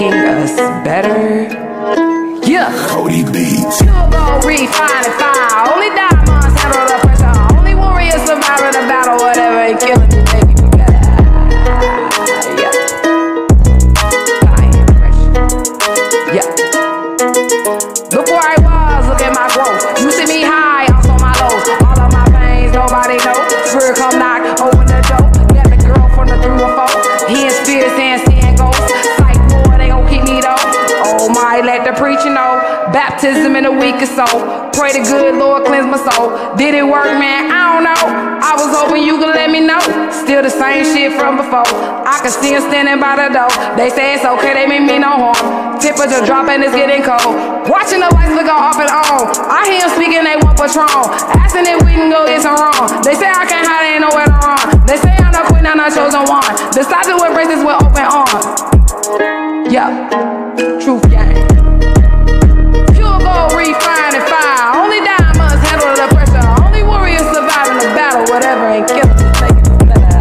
making us better. Yeah. Cody Beats. Pure gold, refine and fire. Only diamonds handle the pressure. Only warriors survive the battle. Whatever ain't killing me, make me better. Yeah. Fire and pressure. Yeah. Look where I was, look at my growth. You see me high, also my lows. All of my pains, nobody knows. Spirit come knock, open the door. Get the girl from the 314. He in spirits and seeing ghosts. Psych boy, they gon' keep me though. Oh my, let the preacher know. Baptism in a week or so. Pray the good Lord cleanse my soul. Did it work, man? I don't know. I was hoping you could let me know. Still the same shit from before. I can see him standing by the door. They say it's okay, they mean me no harm. Temperature dropping, it's getting cold. Watching the lights flicker off and on. I hear him speaking, they want Patron. Asking if we can go get some wrong. They say I can't hide, ain't nowhere to run. They say I'm the queen, I'm the chosen one. Decide to embrace this with open arms. Yeah, truth gang. Pure gold, refine and fire. Only diamonds handle the pressure. Only warriors survive in the battle. Whatever ain't killing us, make it better.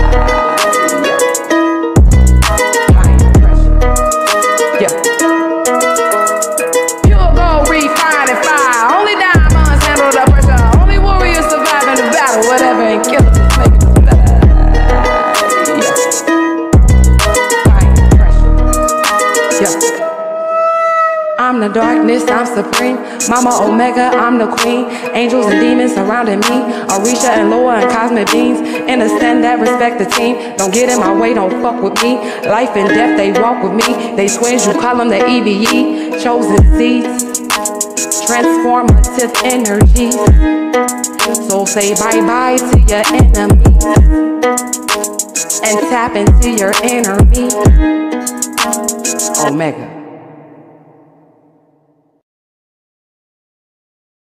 Fire and pressure. Yeah. Pure gold, refine and fire. Only diamonds handle the pressure. Only warriors survive in the battle. Whatever ain't killing us, make it better. Yeah. Fire and pressure. Yeah. I'm the darkness, I'm supreme. Mama Omega, I'm the queen. Angels and demons surrounding me. Orisha and Loa and cosmic beings. Understand that, respect the team. Don't get in my way, don't fuck with me. Life and death, they walk with me. They twins, you call them the EBE. Chosen seeds, transformative energies. So say bye-bye to your enemies and tap into your inner me. Omega.